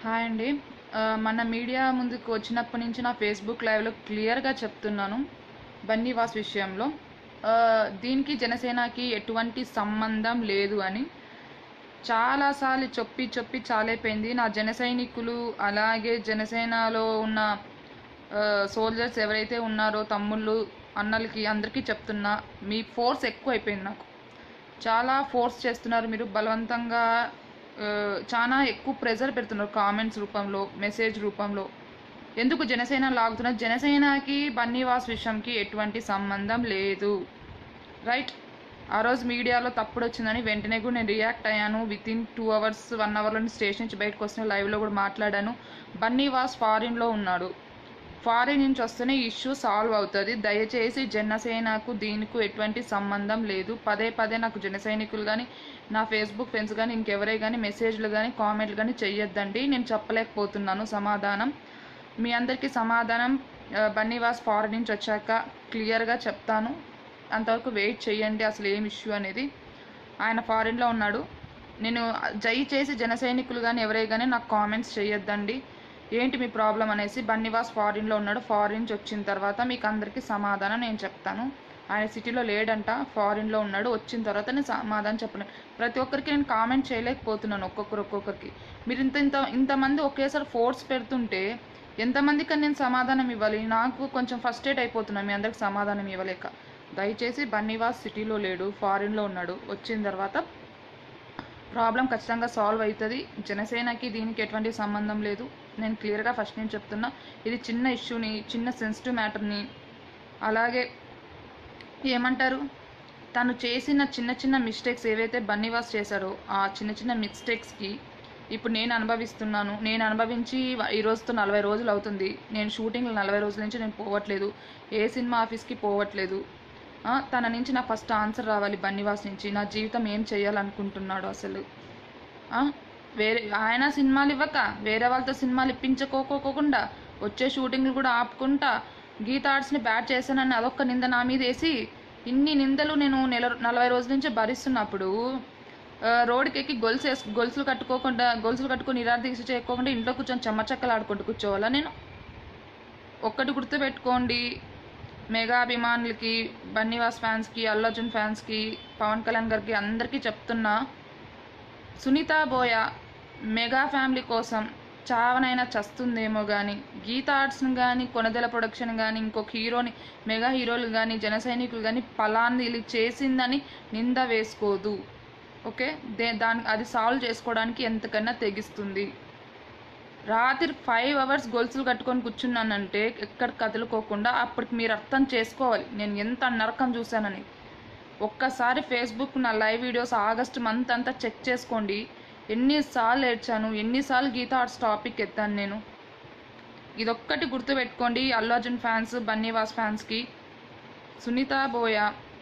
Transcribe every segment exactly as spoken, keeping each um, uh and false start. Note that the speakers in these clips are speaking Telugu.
హాయ్ అండి. ఆహ్, మన మీడియా ముందుకు వచ్చినప్పటి నుంచి నా ఫేస్‌బుక్ లైవ్‌లో క్లియర్‌గా చెప్తున్నాను. బన్నీవాస్ విషయంలో. ఆహ్, దీనికి జనసేనకి ఎటువంటి సంబంధం లేదు అని. చాలా సార్లు చెప్పి చెప్పి చాలైపోయింది. నా జన సైనికులు అలాగే జనసేనలో ఉన్న ఆహ్, సోల్జర్స్ ఎవరైతే ఉన్నారో తమ్ముళ్ళు, అన్నలకి అందరికీ చెప్తున్నా. మీ ఫోర్స్ ఎక్కువైపోయింది నాకు. చాలా ఫోర్స్ చేస్తున్నారు మీరు బలవంతంగా. ఆహ్, చానా ఎక్కువ ప్రెజర్ పెడుతున్నారు కామెంట్స్ రూపంలో, మెసేజ్ రూపంలో. ఎందుకు జనసేన లాగుతున్నారు? జనసేనకి బన్నీవాస్ విషయంకి ఎటువంటి సంబంధం లేదు. రైట్? ఆ రోజు మీడియాలో తప్పుడు వచ్చిందని వెంటనే కూడా నేను రియాక్ట్ అయ్యాను. వితిన్ టూ అవర్స్ వన్ అవర్లో స్టేషన్ నుంచి బయటకు వస్తున్న లైవ్లో కూడా మాట్లాడాను. బన్నీవాస్ ఫారిన్లో ఉన్నాడు. ఫారిన్ నుంచి వస్తేనే ఇష్యూ సాల్వ్ అవుతుంది. దయచేసి జనసేనకు దీనికి ఎటువంటి సంబంధం లేదు. పదే పదే నాకు జన సైనికులు కానీ, నా ఫేస్బుక్ ఫ్రెండ్స్ కానీ, ఇంకెవరే కానీ మెసేజ్లు కానీ, కామెంట్లు కానీ చెయ్యొద్దండి. నేను చెప్పలేకపోతున్నాను సమాధానం. మీ అందరికీ సమాధానం బన్నీవాస్ ఫారిన్ నుంచి వచ్చాక క్లియర్గా చెప్తాను. అంతవరకు వెయిట్ చేయండి. అసలు ఏం ఇష్యూ అనేది. ఆయన ఫారిన్లో ఉన్నాడు. నేను దయచేసి జన సైనికులు కానీ ఎవరే కానీ నాకు కామెంట్స్ చేయొద్దండి. ఏంటి మీ ప్రాబ్లం అనేసి. బన్నీవాస్ ఫారిన్లో ఉన్నాడు. ఫారిన్ నుంచి వచ్చిన తర్వాత మీకు అందరికీ సమాధానం నేను చెప్తాను. ఆయన సిటీలో లేడంట, ఫారిన్లో ఉన్నాడు. వచ్చిన తర్వాత నేను సమాధానం చెప్పలేను. ప్రతి ఒక్కరికి నేను కామెంట్ చేయలేకపోతున్నాను. ఒక్కొక్కరు ఒక్కొక్కరికి మీరు ఇంత ఇంత ఇంతమంది ఒకేసారి ఫోర్స్ పెడుతుంటే ఎంతమందికి నేను సమాధానం ఇవ్వాలి? నాకు కొంచెం ఫస్ట్రేట్ అయిపోతున్నాను మీ అందరికి సమాధానం ఇవ్వలేక. దయచేసి బన్నీవాస్ సిటీలో లేడు, ఫారిన్లో ఉన్నాడు. వచ్చిన తర్వాత ప్రాబ్లం ఖచ్చితంగా సాల్వ్ అవుతుంది. జనసేనకి దీనికి ఎటువంటి సంబంధం లేదు. నేను క్లియర్గా ఫస్ట్ నేను చెప్తున్నా. ఇది చిన్న ఇష్యూని, చిన్న సెన్సిటివ్ మ్యాటర్ని, అలాగే ఏమంటారు తను చేసిన చిన్న చిన్న మిస్టేక్స్ ఏవైతే బన్నీవాస్ చేశారో ఆ చిన్న చిన్న మిస్టేక్స్కి ఇప్పుడు నేను అనుభవిస్తున్నాను. నేను అనుభవించి ఈ రోజుతో నలభై రోజులు అవుతుంది. నేను షూటింగ్లో నలభై రోజుల నుంచి నేను పోవట్లేదు. ఏ సినిమా ఆఫీస్కి పోవట్లేదు. తన నుంచి నా ఫస్ట్ ఆన్సర్ రావాలి బన్నీవాస్ నుంచి. నా జీవితం ఏం చేయాలనుకుంటున్నాడు అసలు. వేరే ఆయన సినిమాలు ఇవ్వక వేరే వాళ్ళతో సినిమాలు ఇప్పించుకోకోకుండా వచ్చే షూటింగ్లు కూడా ఆపుకుంటా గీత ఆర్ట్స్ని బ్యాట్ చేశానని అదొక్క నింద నా మీద వేసి ఇన్ని నిందలు నేను నెల నలభై రోజుల నుంచి భరిస్తున్నప్పుడు రోడ్డుకి ఎక్కి గొలుసు వేసు గొలుసులు కట్టుకోకుండా గొలుసులు కట్టుకొని నిరాధ దీక్ష చేయకోకుండా ఇంట్లో కూర్చొని చెమ్మచక్కలు ఆడుకుంటూ కూర్చోవాలా నేను? ఒక్కటి గుర్తుపెట్టుకోండి. మెగా అభిమానులకి, బన్నీవాస్ ఫ్యాన్స్కి, అల్లు అర్జున్ ఫ్యాన్స్కి, పవన్ కళ్యాణ్ గారికి అందరికీ చెప్తున్నా. సునీత బోయ మెగా ఫ్యామిలీ కోసం చావనైనా చస్తుందేమో కానీ గీత ఆర్ట్స్ని కానీ, కొనదెల ప్రొడక్షన్ కానీ, ఇంకొక హీరోని, మెగా హీరోలు కానీ, జన సైనికులు కానీ పలాన్ని ఇది చేసిందని నింద వేసుకోదు. ఓకే? దే దాని అది సాల్వ్ చేసుకోవడానికి ఎంతకన్నా తెగిస్తుంది. రాత్రి ఫైవ్ అవర్స్ గొలుసులు కట్టుకొని కూర్చున్నానంటే ఎక్కడ కదులుకోకుండా. అప్పటికి మీరు అర్థం చేసుకోవాలి నేను ఎంత నరకం చూశానని. ఒక్కసారి ఫేస్బుక్ నా లైవ్ వీడియోస్ ఆగస్ట్ మంత్ అంతా చెక్ చేసుకోండి. ఎన్నిసార్లు ఏడ్చాను, ఎన్నిసార్లు గీతా ఆర్ట్స్ టాపిక్ ఎత్తాను నేను. ఇదొక్కటి గుర్తుపెట్టుకోండి. అల్లు అర్జున్ ఫ్యాన్స్, బన్నీవాస్ ఫ్యాన్స్కి. సునీత బోయ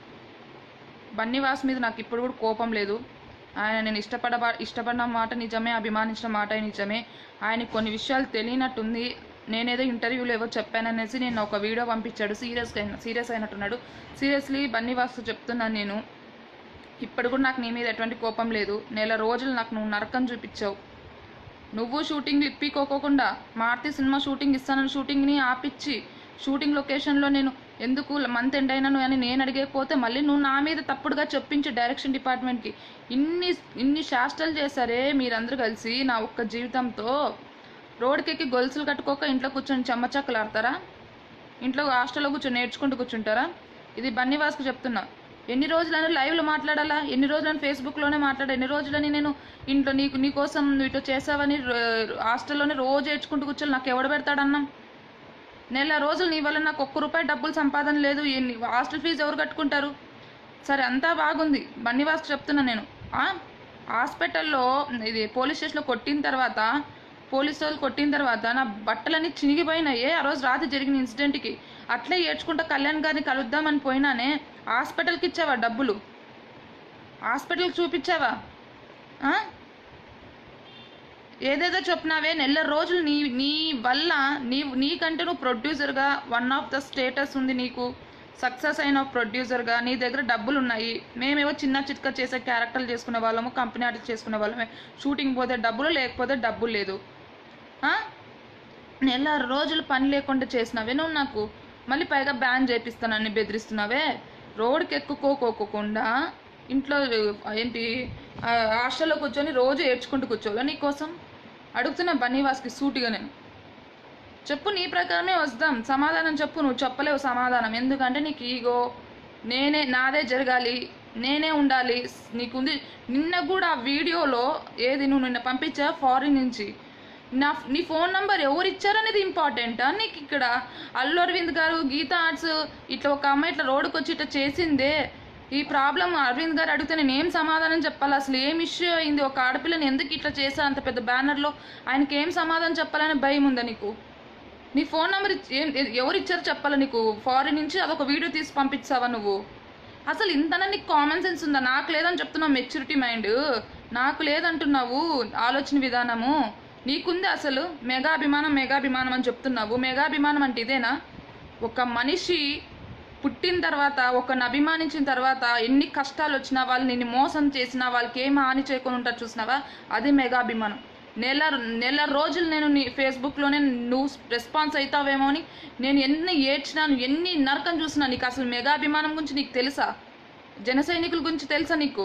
బన్నీవాస్ మీద నాకు ఇప్పుడు కూడా కోపం లేదు. ఆయన నేను ఇష్టపడ ఇష్టపడిన మాట నిజమే, అభిమానించిన మాట నిజమే. ఆయన కొన్ని విషయాలు తెలియనట్టుంది. నేనేదో ఇంటర్వ్యూలో ఏవో చెప్పాననేసి నేను ఒక వీడియో పంపించాడు. సీరియస్గా అయినా సీరియస్ అయినట్టున్నాడు. సీరియస్లీ బన్నీవాస్ చెప్తున్నాను నేను. ఇప్పుడు కూడా నాకు నీ మీద ఎటువంటి కోపం లేదు. నెల రోజులు నాకు నువ్వు నరకం చూపించావు. నువ్వు షూటింగ్ ఇప్పికోకుండా మారుతి సినిమా షూటింగ్ ఇస్తానని షూటింగ్ని ఆపిచ్చి షూటింగ్ లొకేషన్లో నేను ఎందుకు మంత్ ఎండ్ అయినాను అని నేను అడిగేపోతే మళ్ళీ నువ్వు నా మీద తప్పుడుగా చెప్పించి డైరెక్షన్ డిపార్ట్మెంట్కి ఇన్ని ఇన్ని శాస్త్రాలు చేశారే మీరందరూ కలిసి నా ఒక్క జీవితంతో. రోడ్డుకెక్కి గొలుసులు కట్టుకోక ఇంట్లో కూర్చొని చెమ్మచక్కలు ఆడతారా? ఇంట్లో హాస్టల్లో కూర్చొని నేర్చుకుంటూ కూర్చుంటారా? ఇది బన్నీవాస్కు చెప్తున్నా. ఎన్ని రోజులని లైవ్లో మాట్లాడాలా? ఎన్ని రోజులని ఫేస్బుక్లోనే మాట్లాడా? ఎన్ని రోజులని నేను ఇంట్లో నీకు నీకోసం నువ్వు ఇటు చేసావని హాస్టల్లోనే రోజు ఏడ్చుకుంటూ కూర్చొని నాకు ఎవడు పెడతాడన్నా? నెల రోజులు నీ వల్ల నాకు ఒక్క రూపాయి డబ్బులు సంపాదన లేదు. హాస్టల్ ఫీజు ఎవరు కట్టుకుంటారు? సరే అంతా బాగుంది. బన్నీవాస్కి చెప్తున్నా నేను. హాస్పిటల్లో ఇది పోలీస్ స్టేషన్లో కొట్టిన తర్వాత పోలీసు వాళ్ళు కొట్టిన తర్వాత నా బట్టలన్నీ చినిగిపోయినాయే ఆ రోజు రాత్రి జరిగిన ఇన్సిడెంట్కి. అట్లే ఏడ్చుకుంటా కళ్యాణ్ గారిని కలుద్దామని పోయినానే. హాస్పిటల్కి ఇచ్చావా డబ్బులు? హాస్పిటల్కి చూపించావా? ఏదేదో చెప్పినావే. నెల రోజులు నీ నీ వల్ల నీ నీకంటే నువ్వు ప్రొడ్యూసర్గా వన్ ఆఫ్ ద స్టేటస్ ఉంది నీకు. సక్సెస్ అయిన ప్రొడ్యూసర్గా నీ దగ్గర డబ్బులు ఉన్నాయి. మేమేవో చిన్న చిట్కా చేసే క్యారెక్టర్లు చేసుకునే వాళ్ళము, కంపెనీ ఆర్టిస్ట్ చేసుకునే వాళ్ళమే. షూటింగ్ పోతే డబ్బులు, లేకపోతే డబ్బులు లేదు. నెల రోజులు పని లేకుండా చేసినావే నువ్వు నాకు, మళ్ళీ పైగా బ్యాన్ చేపిస్తానని బెదిరిస్తున్నావే. రోడ్డుకి ఎక్కుకోకోకుండా ఇంట్లో ఏంటి హాస్టల్లో కూర్చొని రోజు ఏడ్చుకుంటూ కూర్చోవాలా నీకోసం? అడుగుతున్నా బన్నీవాస్కి సూటిగా నేను. చెప్పు, నీ ప్రకారమే వద్దాం, సమాధానం చెప్పు. నువ్వు చెప్పలేవు సమాధానం, ఎందుకంటే నీకు ఈగో. నేనే నాదే జరగాలి, నేనే ఉండాలి నీకుంది. నిన్న కూడా ఆ వీడియోలో ఏది నువ్వు నిన్న పంపించా ఫారిన్ నుంచి, నా నీ ఫోన్ నెంబర్ ఎవరు ఇచ్చారనేది ఇంపార్టెంటా నీకు? ఇక్కడ అల్లు అరవింద్ గారు గీతా ఆర్ట్స్ ఇట్లా ఒక అమ్మాయి ఇట్లా రోడ్డుకి వచ్చి ఇట్లా చేసిందే, ఈ ప్రాబ్లం అరవింద్ గారు అడిగితే నేను ఏం సమాధానం చెప్పాలి? అసలు ఏం ఇష్యూ అయింది? ఒక ఆడపిల్లని ఎందుకు ఇట్లా చేశా అంత పెద్ద బ్యానర్లో? ఆయనకి ఏం సమాధానం చెప్పాలని భయం ఉందా నీకు? నీ ఫోన్ నెంబర్ ఏం ఎవరు ఇచ్చారో చెప్పాలా నీకు? ఫారిన్ నుంచి అదొక వీడియో తీసి పంపించావా నువ్వు? అసలు ఇంతనా నీకు కామన్ సెన్స్ ఉందా? నాకు లేదని చెప్తున్నావు, మెచ్యూరిటీ మైండ్ నాకు లేదంటున్నావు, ఆలోచన విధానము నీకుంది. అసలు మెగాభిమానం మెగాభిమానం అని చెప్తున్నావు. మెగాభిమానం అంటే ఇదేనా? ఒక మనిషి పుట్టిన తర్వాత, ఒకరిని అభిమానించిన తర్వాత ఎన్ని కష్టాలు వచ్చినా, వాళ్ళు నిన్ను మోసం చేసినా, వాళ్ళకి ఏం హాని చేయకుండా ఉంటారు చూసినావా, అది మెగాభిమానం. నెల నెల రోజులు నేను నీ ఫేస్బుక్లోనే నువ్వు రెస్పాన్స్ అవుతావేమో అని నేను ఎన్ని ఏడ్చినాను, ఎన్ని నరకం చూసినా. నీకు అసలు మెగాభిమానం గురించి నీకు తెలుసా? జన సైనికుల గురించి తెలుసా నీకు?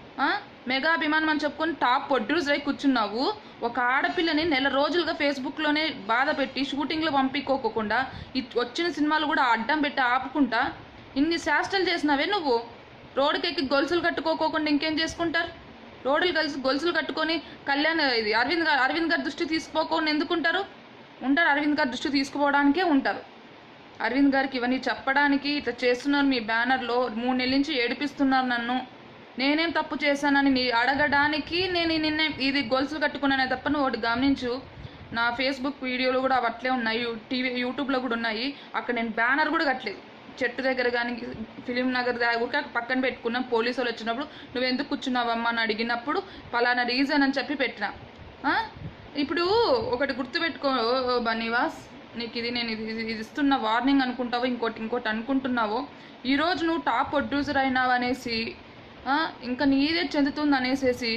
మెగాభిమానం అని చెప్పుకొని టాప్ ప్రొడ్యూసర్ అయి కూర్చున్నావు. ఒక ఆడపిల్లని నెల రోజులుగా ఫేస్బుక్లోనే బాధ పెట్టి షూటింగ్లో పంపించుకోకుండా వచ్చిన సినిమాలు కూడా అడ్డం పెట్టి ఆపుకుంటా ఇన్ని శాస్త్రాలు చేసినావే నువ్వు. రోడ్డుకెక్కి గొలుసులు కట్టుకోకుండా ఇంకేం చేసుకుంటారు? రోడ్లు కలిసి గొలుసులు కట్టుకొని కళ్యాణ్ ఇది అరవింద్ గారు అరవింద్ గారి దృష్టి తీసుకోకుండా ఎందుకుంటారు? ఉంటారు, అరవింద్ గారి దృష్టి తీసుకోవడానికే ఉంటారు. అరవింద్ గారికి ఇవన్నీ చెప్పడానికి ఇట్లా చేస్తున్నారు. మీ బ్యానర్లో మూడు నెలల నుంచి ఏడిపిస్తున్నారు నన్ను, నేనేం తప్పు చేశానని నీ అడగడానికి నేను నిన్న ఇది గొలుసులు కట్టుకున్నానే తప్ప. నువ్వు ఒకటి గమనించు, నా ఫేస్బుక్ వీడియోలు కూడా అట్లే ఉన్నాయి, టీవీ యూట్యూబ్లో కూడా ఉన్నాయి. అక్కడ నేను బ్యానర్ కూడా కట్టలేదు. చెట్టు దగ్గర కానీ ఫిలిం నగర్ దగ్గర పక్కన పెట్టుకున్నాం. పోలీసు వాళ్ళు వచ్చినప్పుడు నువ్వు ఎందుకు కూర్చున్నావమ్మా అని అడిగినప్పుడు పలానా రీజన్ అని చెప్పి పెట్టినా. ఇప్పుడు ఒకటి గుర్తుపెట్టుకో బన్నీవాస్, నీకు ఇది నేను ఇది ఇది ఇస్తున్న వార్నింగ్ అనుకుంటావో ఇంకోటి ఇంకోటి అనుకుంటున్నావో, ఈరోజు నువ్వు టాప్ ప్రొడ్యూసర్ అయినావు అనేసి ఇంకా నీదే చెందుతుంది అనేసేసి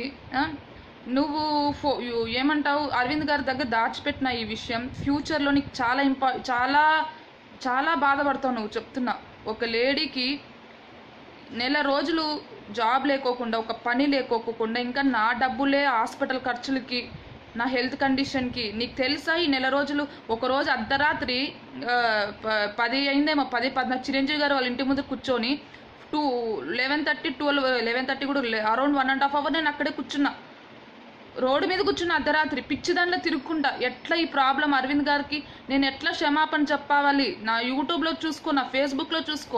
నువ్వు ఫో ఏమంటావు అరవింద్ గారి దగ్గర దాచిపెట్టిన ఈ విషయం ఫ్యూచర్లో నీకు చాలా ఇంపా చాలా చాలా బాధపడతావు నువ్వు. చెప్తున్నా, ఒక లేడీకి నెల రోజులు జాబ్ లేకోకుండా, ఒక పని లేకోకుండా, ఇంకా నా డబ్బులే హాస్పిటల్ ఖర్చులకి, నా హెల్త్ కండిషన్కి, నీకు తెలుసా ఈ నెల రోజులు ఒకరోజు అర్ధరాత్రి పది అయిందేమో, పది పద్నాలుగు చిరంజీవి గారు వాళ్ళ ఇంటి ముందు కూర్చొని two eleven thirty twelve eleven thirty కూడా around one and half hour నేను అక్కడే కూర్చున్నా, రోడ్డు మీద కూర్చున్న అర్ధరాత్రి పిచ్చి దాంట్లో తిరుక్కుంటా. ఎట్లా ఈ ప్రాబ్లం అరవింద్ గారికి నేను ఎట్లా క్షమాపణ చెప్పాలి? నా యూట్యూబ్లో చూసుకో, నా ఫేస్బుక్లో చూసుకో.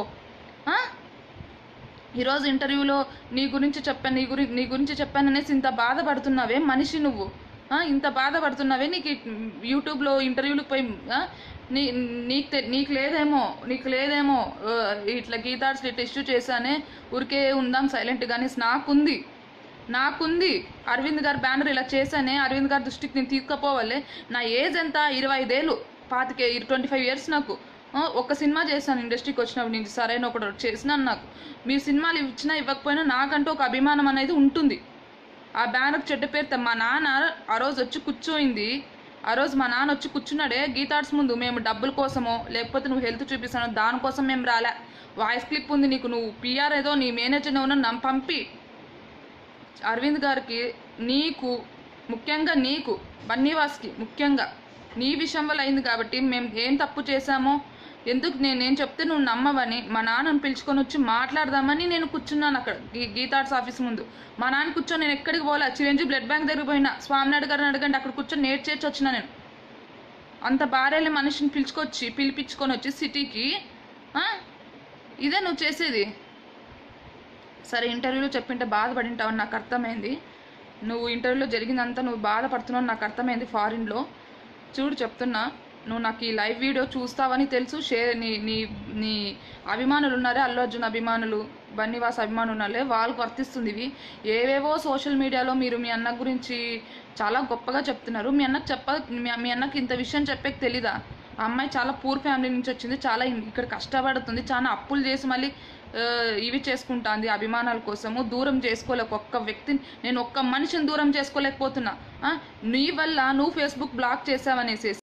ఈరోజు ఇంటర్వ్యూలో నీ గురించి చెప్పాను, నీ గురి నీ గురించి చెప్పాను అనేసి ఇంత బాధపడుతున్నావే మనిషి నువ్వు, ఇంత బాధపడుతున్నావే. నీకు యూట్యూబ్లో ఇంటర్వ్యూలకు పోయి నీ నీకు నీకు లేదేమో నీకు లేదేమో ఇట్లా గీతార్ట్స్ ఇట్లా ఇష్యూ చేశానే ఊరికే ఉందాం సైలెంట్ గానీ నాకుంది నాకుంది అరవింద్ గారు బ్యానర్ ఇలా చేశానే, అరవింద్ గారి దృష్టికి నేను తీసుకుపోవాలి. నా ఏజ్ ఎంత? ఇరవై ఐదేళ్ళు, పాతికే ట్వంటీ ఫైవ్ ఇయర్స్ నాకు. ఒక సినిమా చేశాను ఇండస్ట్రీకి వచ్చినప్పుడు, నేను సరైన ఒకటి చేసినాను. నాకు మీరు సినిమాలు ఇచ్చినా ఇవ్వకపోయినా నాకంటూ ఒక అభిమానం అనేది ఉంటుంది. ఆ బ్యానర్కి చెడ్డ పేరు మా నాన్న ఆ రోజు వచ్చి కూర్చోయింది. ఆ రోజు మా నాన్న వచ్చి కూర్చున్నాడే గీతార్ట్స్ ముందు, మేము డబ్బుల కోసమో లేకపోతే నువ్వు హెల్త్ చూపిస్తానో దానికోసం మేము రాలే. వాయిస్ క్లిప్ ఉంది నీకు, నువ్వు పిఆర్ ఏదో నీ మేనేజర్ ఉన్న నన్ను పంపి అరవింద్ గారికి, నీకు ముఖ్యంగా నీకు బన్నీవాస్కి ముఖ్యంగా నీ విషయం వల్ల అయింది కాబట్టి మేము ఏం తప్పు చేశామో ఎందుకు నేనేం చెప్తే నువ్వు నమ్మవని మా నాన్నను పిలుచుకొని వచ్చి మాట్లాడదామని నేను కూర్చున్నాను అక్కడ గీతార్ట్స్ ఆఫీస్ ముందు. మా నాన్న కూర్చొని నేను ఎక్కడికి పోలే, చిరంజీవి బ్లడ్ బ్యాంక్ దగ్గర పోయినా, స్వామినాయుడు గారిని అడగండి, అక్కడ కూర్చొని నేర్చేర్చి చేర్చి వచ్చినా. నేను అంత భార్యలే మనిషిని పిలుచుకొచ్చి పిలిపించుకొని వచ్చి సిటీకి ఇదే నువ్వు చేసేది. సరే ఇంటర్వ్యూలో చెప్పింటే బాధపడింటావని నాకు అర్థమైంది. నువ్వు ఇంటర్వ్యూలో జరిగిందంతా నువ్వు బాధపడుతున్నావు నాకు అర్థమైంది. ఫారిన్లో చూడు చెప్తున్నా, నువ్వు నాకు ఈ లైవ్ వీడియో చూస్తావని తెలుసు. షేర్ నీ నీ నీ అభిమానులు ఉన్నారే, అల్లు అర్జున్ అభిమానులు, బన్నీవాస్ అభిమానులు ఉన్నారే, వాళ్ళకు వర్తిస్తుంది ఇవి. ఏవేవో సోషల్ మీడియాలో మీరు మీ అన్న గురించి చాలా గొప్పగా చెప్తున్నారు. మీ అన్నకు చెప్ప మీ అన్నకి ఇంత విషయం చెప్పేకి తెలీదా? ఆ అమ్మాయి చాలా పూర్ ఫ్యామిలీ నుంచి వచ్చింది, చాలా ఇక్కడ కష్టపడుతుంది, చాలా అప్పులు చేసి మళ్ళీ ఇవి చేసుకుంటుంది అభిమానాల కోసము. దూరం చేసుకోలేక ఒక్క వ్యక్తిని, నేను ఒక్క మనిషిని దూరం చేసుకోలేకపోతున్నా. నీ వల్ల నువ్వు ఫేస్బుక్ బ్లాక్ చేసావనేసి